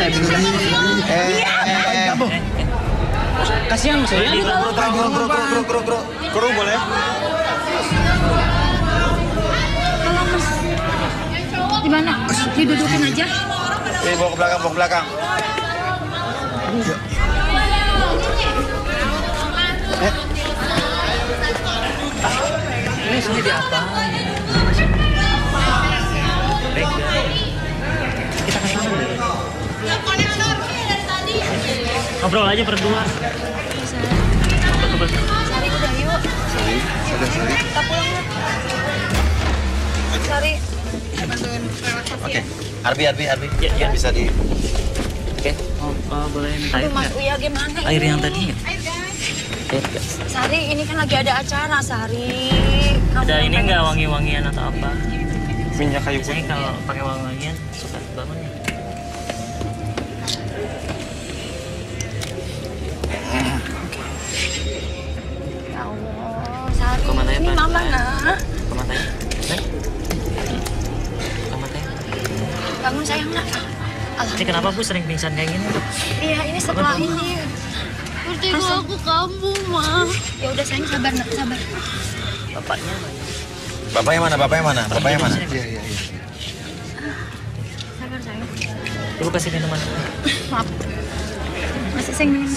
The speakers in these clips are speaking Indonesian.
saya bingung. Kasihan saya. Kru boleh? Di mana? Didudukin aja. Bawa ke belakang, bawa ke belakang. Ini sini di apa? Kita kasih tahu deh. Ngobrol aja berdua. Sari udah yuk. Sari. Kita pulang yuk. Sari. Oke. Arbi. Ya. Bisa di... Oke. Boleh minta air Aduh Mas nggak? Uya gimana Air ini? yang tadi nggak? Air nggak? Sari ini kan lagi ada acara Sari. Kamu Ada yang ini pengen- nggak wangi-wangian atau apa? Minyak kayu putih. Biasanya kalau pakai wangi-wangian suka banget ya. Ya Allah, Sari. Kemana ya, Ini Pak? mama nah. Ke matanya. Ke matanya. Bangun sayang nak. Ini kenapa Bu sering pingsan kayak gini? Iya ini setelah ini. Vertigo aku kambuh, Ma. Ya udah sayang sabar nak sabar. Bapaknya mana? Bapaknya mana? Sabar sayang. Ibu kasih minuman. Maaf. Masih sayang minum.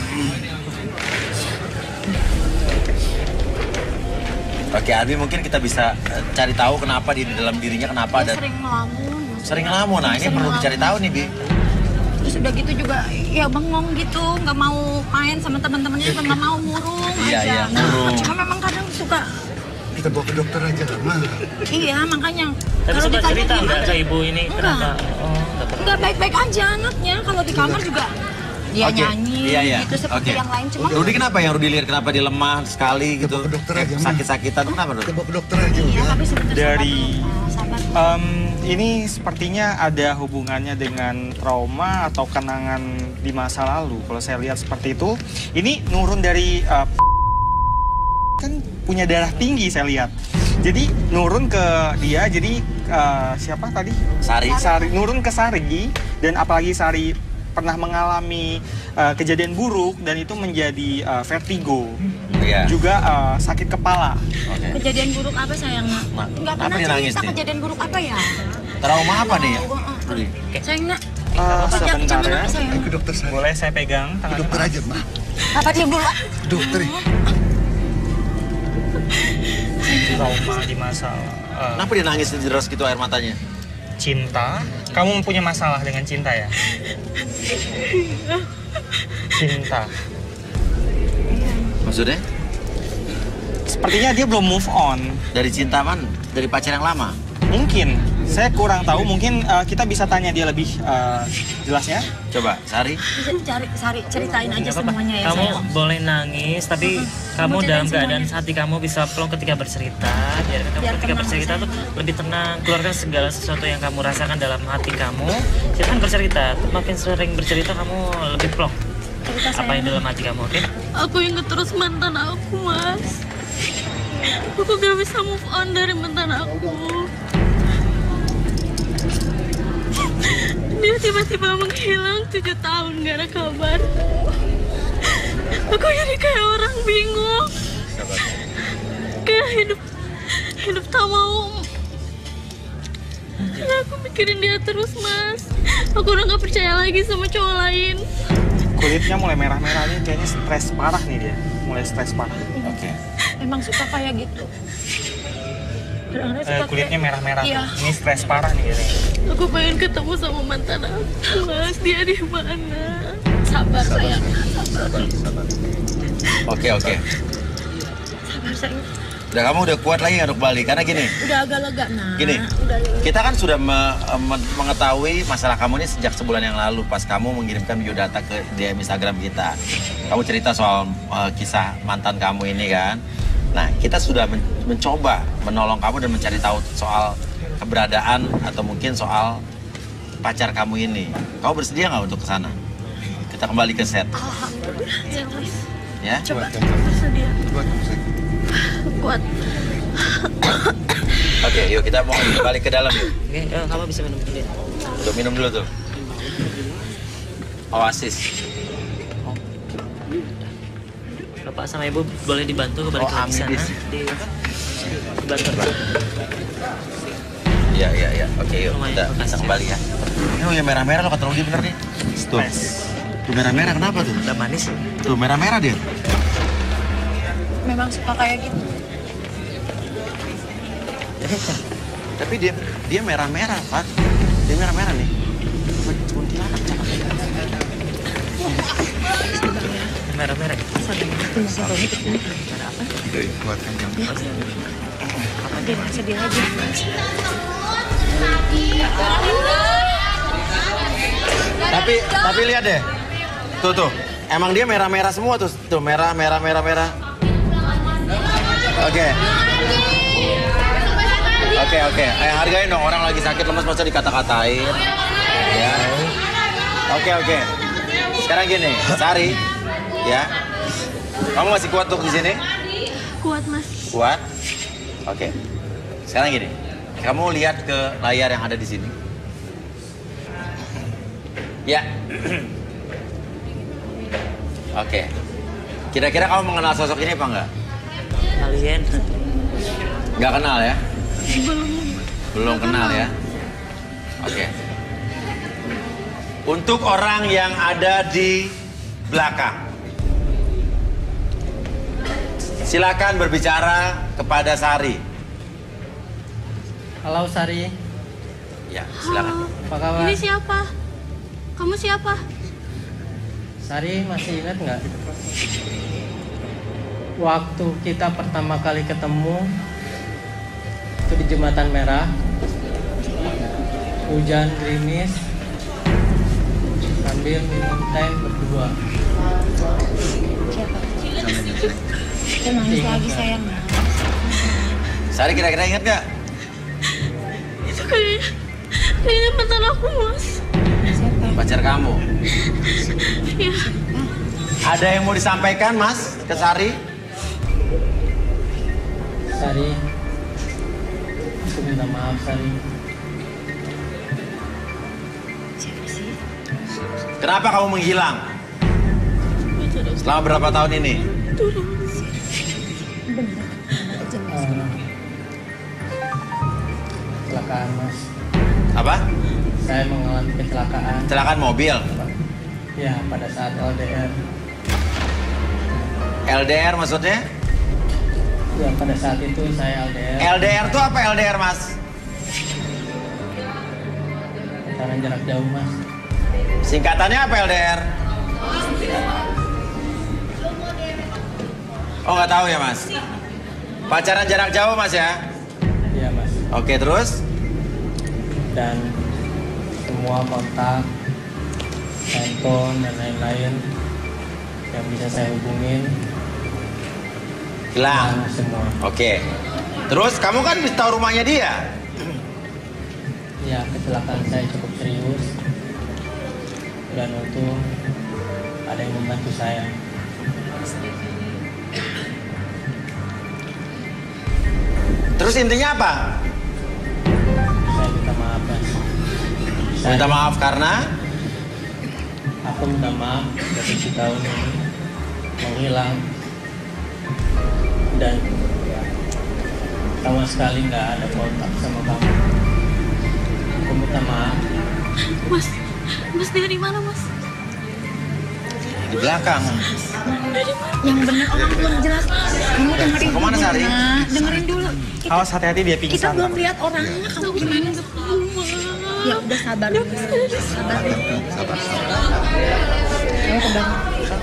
Oke, Arbi mungkin kita bisa cari tahu kenapa di dalam dirinya kenapa Dia ada sering ngelamun. sering ngelamun. Nah, ini perlu dicari tahu nih, Bi. Terus udah gitu juga ya bengong gitu, nggak mau main sama teman-temannya juga nggak mau murung Iya, aja. murung. Cuma memang kadang suka Kita bawa ke dokter aja lah, Ma. iya makanya Tapi sempat ditanya cerita nggak gimana, ke ibu ini Enggak. kenapa? Oh, nggak pernah. nggak baik-baik aja anaknya kalau di kamar juga dia Oke. nyanyi Iya. gitu seperti Oke. yang lain cuma Rudi kenapa yang Rudi lihat kenapa dia lemah sekali gitu? Bawa ke dokter aja, Ma. Sakit-sakitan kenapa, Rudi? Kita bawa ke dokter aja iya udah. tapi sebentar Dari- sabar. Ini sepertinya ada hubungannya dengan trauma atau kenangan di masa lalu. Kalau saya lihat seperti itu, ini nurun dari kan punya darah tinggi saya lihat. Jadi nurun ke dia. Jadi siapa tadi? Sari. Sari nurun ke Sari, dan apalagi Sari pernah mengalami kejadian buruk dan itu menjadi vertigo, Iya. juga sakit kepala. Oke. Kejadian buruk apa sayang nak? Nah, Nggak kenapa pernah dia nangis cerita nih? kejadian buruk apa ya? Trauma apa nih ya? Rudi? Sayang nak Sebentar jangan ya. apa sayang. Ayo ke dokter saya. Boleh saya pegang Ke tangan? dokter aja, Ma. Papa diam dulu. Ke dokter ya. Trauma di masa Kenapa dia nangis deras gitu air matanya? cinta. Kamu punya masalah dengan cinta ya? Cinta. Maksudnya? Sepertinya dia belum move on. Dari cinta man? Dari pacar yang lama? Mungkin. Saya kurang tahu. Mungkin kita bisa tanya dia lebih jelasnya. Coba, Sari. Bisa Sari ceritain aja Nggak apa-apa. semuanya ya Kamu sayang. boleh nangis, tapi kamu ceritain dalam keadaan semuanya. hati kamu bisa plong ketika bercerita. Biarkan kamu Biar ketika tenang, bercerita tuh sayang. lebih tenang. Keluarkan segala sesuatu yang kamu rasakan dalam hati kamu. Silahkan bercerita. Makin sering bercerita kamu lebih plong. Cerita Apa yang sayang. dalam hati kamu, oke? Aku inget terus mantan aku, Mas. Aku gak bisa move on dari mantan aku. Dia tiba-tiba menghilang 7 tahun gak ada kabar. Aku jadi kayak orang bingung. Kayak hidup tak mau. Karena aku mikirin dia terus, Mas. Aku udah gak percaya lagi sama cowok lain. Kulitnya mulai merah-merah nih. Kayaknya stres parah nih dia. Mulai stres parah. Oke. Memang suka kayak gitu. Kadang-kadang suka Kulitnya kayak- merah-merah. Iya. Ini stres parah nih kayaknya. Aku pengen ketemu sama mantan aku, Mas. Dia di mana? Sabar sayang. Oke. Sabar sayang. Udah kamu udah kuat lagi nggak untuk balik? Karena gini, Udah agak lega nah. Gini. Udah lega. kita kan sudah mengetahui masalah kamu ini sejak sebulan yang lalu pas kamu mengirimkan biodata ke DM Instagram kita. Kamu cerita soal kisah mantan kamu ini kan. Nah, kita sudah mencoba menolong kamu dan mencari tahu soal keberadaan atau mungkin soal pacar kamu ini. Kamu bersedia nggak untuk ke sana? Kita kembali ke set, Alhamdulillah. Ya, Mas. ya? Coba. Bersedia. Kuat. Oke, yuk kita mau balik ke dalam yuk. Oke, kamu bisa minum dulu ya. Untuk minum dulu tuh. Oasis. Bapak sama Ibu boleh dibantu balik lagi sana. Amibis. Dibantu, Pak. Iya. Oke, yuk Lumayan, kita makasih. kembali ya. Ini yang merah-merah lo kata Rudi bener nih. Tuh. Tuh merah-merah kenapa tuh? Udah manis. Tuh merah-merah dia. Memang suka kayak gitu. Tapi dia merah-merah, Pak. Dia merah-merah nih. Kuntilanak cakep. Merah-merah. Kuatkan kamu. Sedih aja. Tapi lihat deh. Tuh. Emang dia merah-merah semua tuh. Tuh merah. Oke. Hargain dong, orang lagi sakit lemas masa dikata-katain. Ya. Oke. Sekarang gini, Sari. Ya. Kamu masih kuat tuh di sini? Kuat, Mas. Kuat? Oke. Sekarang gini. Kamu lihat ke layar yang ada di sini. Ya. Oke. Kira-kira kamu mengenal sosok ini apa enggak? Alien. Nggak kenal ya? Belum kenal ya? Oke. Untuk orang yang ada di belakang, silakan berbicara kepada Sari. Halo Sari, Ya, silakan. apa kabar? Ini siapa? Kamu siapa? Sari masih ingat nggak? Waktu kita pertama kali ketemu itu di Jembatan Merah, hujan gerimis, sambil minum teh berdua. Kita nangis lagi sayang. Sari kira-kira ingat nggak? Itu kayaknya mantan aku, Mas. Siapa? Pacar kamu. Iya. Ada yang mau disampaikan, Mas, ke Sari? Sari, aku minta maaf Sari. Siapa sih? Kenapa kamu menghilang? Selama berapa tahun ini? Kecelakaan Mas, Apa? saya mengalami kecelakaan. Kecelakaan mobil. Ya, pada saat LDR. LDR maksudnya? Ya, pada saat itu saya LDR. LDR tuh apa LDR, Mas? Pacaran jarak jauh Mas. Singkatannya apa LDR? Oh, nggak tahu ya, Mas? Pacaran jarak jauh, Mas ya? Iya Mas. Oke, terus? Dan semua kontak, handphone dan lain-lain yang bisa saya hubungin Hilang. hilang semua. Oke. Terus kamu kan bisa tahu rumahnya dia? Ya, kecelakaan saya cukup serius dan untung ada yang membantu saya. Terus intinya apa? Saya minta maaf Mas. Minta maaf karena? Aku minta maaf dari 7 tahun ini menghilang dan sama sekali nggak ada kontak sama kamu. Aku minta maaf. Mas dari mana, Mas? Di belakang. Yang bener orang belum jelas. Kamu dengerin Kemana, dulu, Sari? Nah. Dengerin dulu. Awas hati-hati dia Kita pingsan. belum lihat orangnya. Kamu gimana? Ya udah sabar dulu. Sabar. Ayo ke bawah.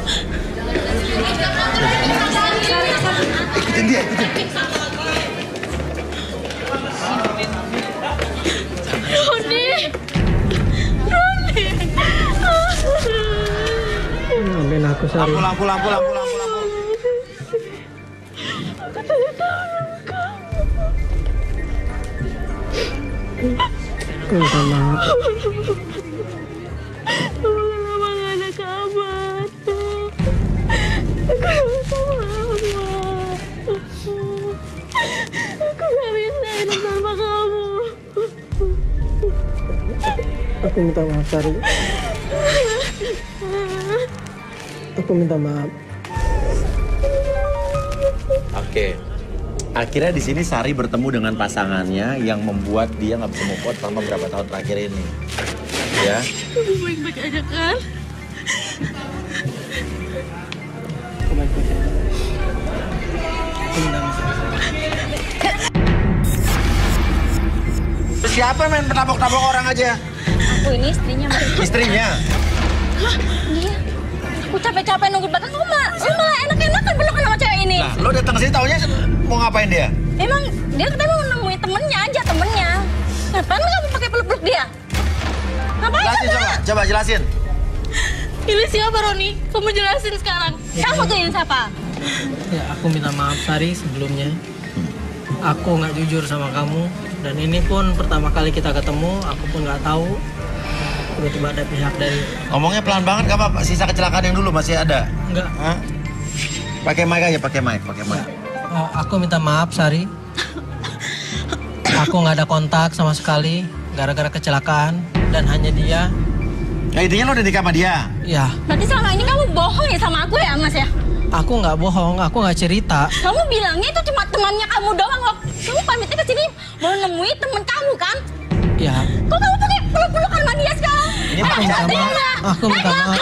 Ikutin dia, ikutin. Roni! Ambil aku Sari. Lampu. Aku minta maaf. Lama gak ada kabar. Aku minta maaf, Mas. Aku gak bisa hidup tanpa kamu. Aku minta maaf Sari. Aku minta maaf. Oke. Akhirnya di sini Sari bertemu dengan pasangannya yang membuat dia nggak bisa move on selama berapa tahun terakhir ini. Ya. Kamu baik-baik aja kan? Aku baik-baik aja. Aku minta maaf. Siapa main penabok-nabok orang aja? Aku ini istrinya, Mas. Istrinya. Iya. Aku capek-capek nunggu belakang, lu malah enak-enakan pelukan sama cewek ini. Nah, lo datang ke sini taunya mau ngapain dia? Emang dia katanya mau nemuin temennya aja, temennya. Ngapain kamu pakai peluk-peluk dia? Ngapain Jelasin coba jelasin. Ini siapa Roni? Kamu jelasin sekarang. Kamu tuh yang siapa? Ya, aku minta maaf Sari sebelumnya. Aku nggak jujur sama kamu. Dan ini pun pertama kali kita ketemu, aku pun nggak tahu. Tiba-tiba ada pihak dari... Ngomongnya pelan banget, gak apa-apa. Sisa kecelakaan yang dulu masih ada. Enggak. Hah? Pakai mic aja, pakai mic. Aku minta maaf Sari. Aku nggak ada kontak sama sekali gara-gara kecelakaan dan hanya dia. Nah, intinya lo udah nikah sama dia? Ya, Berarti selama ini kamu bohong ya sama aku ya, Mas ya? aku nggak bohong, aku nggak cerita. Kamu bilangnya itu cuma temannya kamu doang kok. Kamu pamitnya ke sini mau nemuin temen kamu kan? Ya, Kok kamu pakai peluk-pelukan sama dia sekarang? Ini aku minta maaf. Aku minta maaf.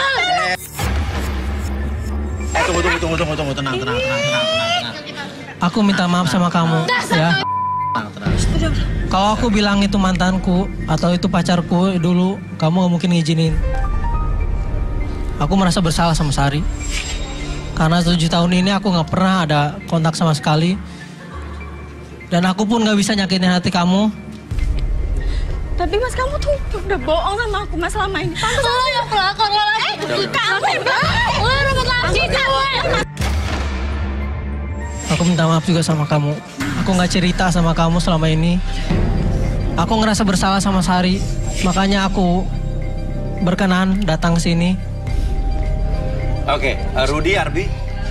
Tunggu. Tenang. Aku minta maaf sama kamu, ya. Tenang. Kalau aku bilang itu mantanku atau itu pacarku dulu, kamu gak mungkin ngizinin. Aku merasa bersalah sama Sari. Karena 7 tahun ini aku gak pernah ada kontak sama sekali. Dan aku pun gak bisa nyakitin hati kamu. Tapi Mas, kamu tuh udah bohong sama aku Mas selama ini. Pantes lo yang pelakor lagi. Kamu yang pelakor. Lo rebut lagi kamu. Aku minta maaf juga sama kamu. Aku gak cerita sama kamu selama ini. Aku ngerasa bersalah sama Sari. Makanya aku berkenan datang ke sini. Oke, Rudy, Arbi.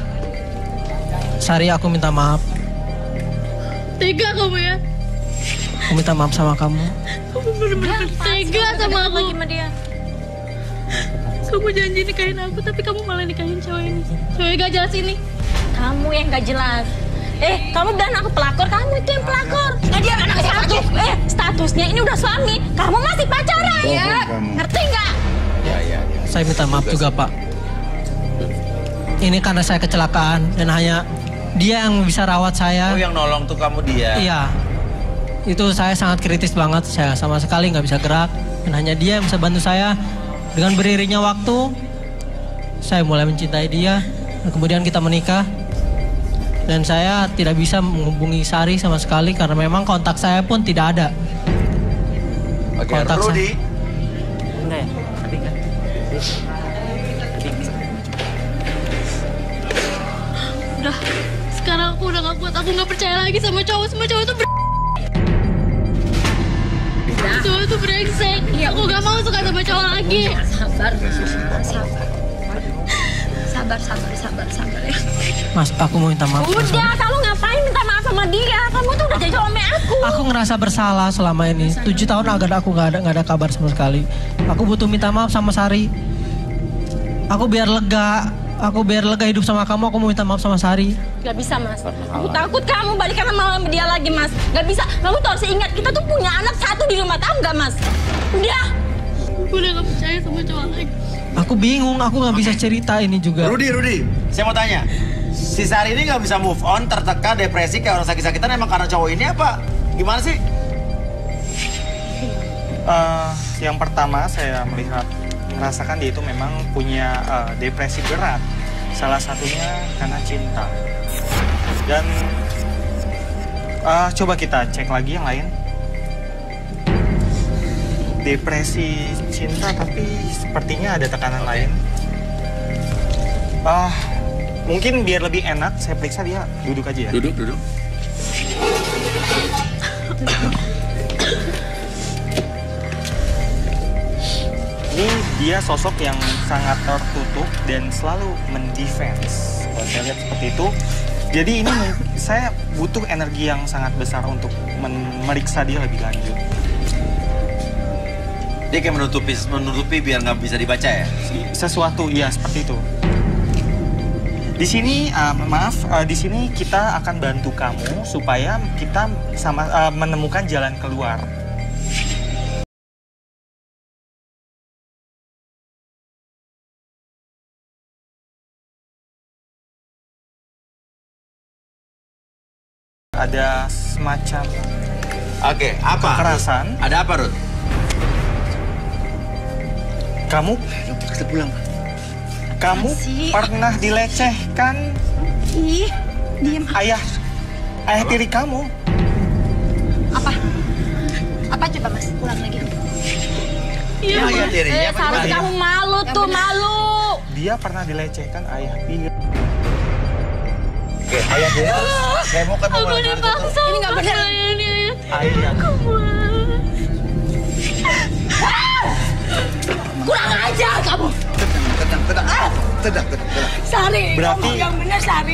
Sari, aku minta maaf. Tega kamu ya? Aku minta maaf sama kamu. Kamu bener-bener tega sama aku. Lagi sama dia. Kamu janji nikahin aku, tapi kamu malah nikahin cowok ini. Cowok gak jelas ini. Kamu yang gak jelas. Kamu bilang aku pelakor, kamu itu yang pelakor. Dia anak status. Statusnya ini udah suami. Kamu masih pacaran ya? Ngerti nggak? Ya. Saya minta maaf juga, Pak. Ini karena saya kecelakaan dan hanya dia yang bisa rawat saya. Oh, yang nolong tuh kamu dia? Iya. Itu saya sangat kritis banget. Saya sama sekali nggak bisa gerak. Dan hanya dia yang bisa bantu saya. Dengan beriringnya waktu, saya mulai mencintai dia. Dan kemudian kita menikah. Dan saya tidak bisa menghubungi Sari sama sekali karena memang kontak saya pun tidak ada. Oke, Kontak Rudy. Enggak ya? Tapi enggak. Udah, sekarang aku udah gak kuat. Aku gak percaya lagi sama cowok. Semua cowok itu cowok itu brengsek. Aku gak mau suka sama cowok lagi. Sabar ya. Mas, aku mau minta maaf. Udah, kamu ngapain minta maaf sama dia? Kamu tuh udah jadi suami aku. Aku ngerasa bersalah selama ini. 7 tahun aku nggak ada kabar sama sekali. Aku butuh minta maaf sama Sari. Aku biar lega hidup sama kamu. Aku mau minta maaf sama Sari. Gak bisa, Mas. Aku takut kamu balikan sama dia lagi, Mas. Gak bisa. Kamu tuh harus ingat, kita tuh punya anak 1 di rumah, tahu gak, Mas? Udah. Aku udah gak percaya sama cowok lagi. Aku bingung. Aku nggak bisa cerita ini juga. Rudy, saya mau tanya. Si Sari ini nggak bisa move on, tertekan, depresi, kayak orang sakit-sakitan emang karena cowok ini apa? Gimana sih? Yang pertama saya merasakan dia itu memang punya depresi berat. Salah satunya karena cinta. Dan coba kita cek lagi yang lain. Depresi cinta tapi sepertinya ada tekanan lain. Mungkin biar lebih enak saya periksa dia duduk aja ya. Duduk. Ini dia sosok yang sangat tertutup dan selalu mendefense. Kalau saya lihat seperti itu. Jadi ini saya butuh energi yang sangat besar untuk memeriksa dia lebih lanjut. Dia kayak menutupi biar nggak bisa dibaca ya? Sesuatu, ya seperti itu. Di sini di sini kita akan bantu kamu supaya kita menemukan jalan keluar. Ada semacam Oke, apa? kekerasan. Ada apa, Ruth? Kamu Kita pulang. kamu pernah dilecehkan Ih, diem. ayah tiri kamu. Apa? Apa coba Mas? Ulang lagi. Iya, ya, dirinya. Seharusnya kamu malu tuh, malu. Dia pernah dilecehkan ayah tiri. Oke, ayah dia. Saya mau kan Aku dipaksa. Ini nggak benar. Ini Ayah. Kurang ajar kamu. Tenang. Sari, Berarti- ngomong yang benar, Sari.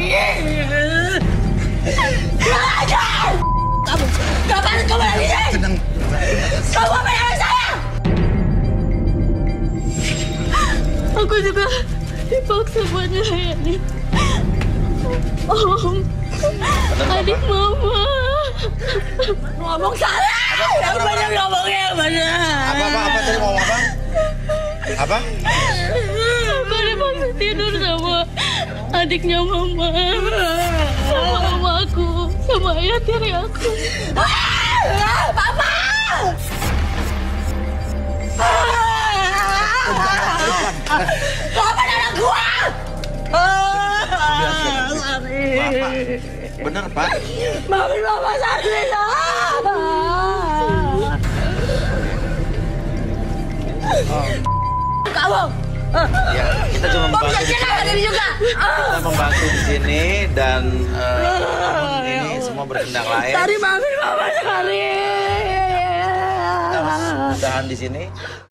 Kurang ajar. Kamu, gak pantas kamu lagi sih. Tenang. Kamu apa yang saya? Aku juga dipaksa buat melayani Om, adik mama. Ngomong salah. Yang benar ngomongnya yang benar. Apa tadi mau apa? Apa? Aku dipaksa tidur sama adiknya mama, sama mamaku, sama ayah tiri aku. Papa! Papa anak gua! Bapak. Bener, Pak. Maafin Mama Sari. Kamu! Ya, kita cuma Kok membantu bisa di celaka sini. diri juga? Kita membantu di sini dan namun ini semua berkendak lain. Sari, maafin Mama Sari. Kita harus udahan di sini.